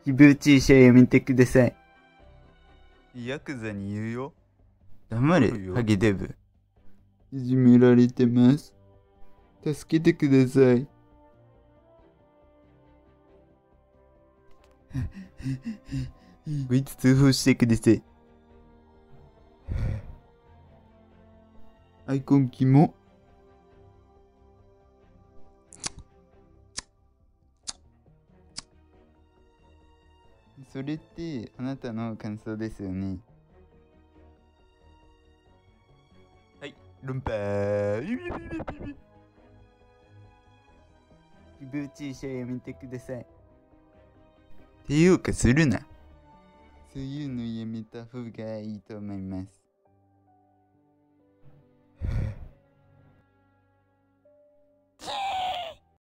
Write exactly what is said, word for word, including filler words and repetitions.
誹謗中傷やめてください。 ヤクザに言うよ。 黙れ、 あるよハゲデブ。 いじめられてます。助けてください。 こいつ通報してください。 アイコンキモ。それってあなたの感想ですよね。 はい、ルンパー。 誹謗中傷やめてください。 ていうかするな。そういうのやめた方がいいと思います。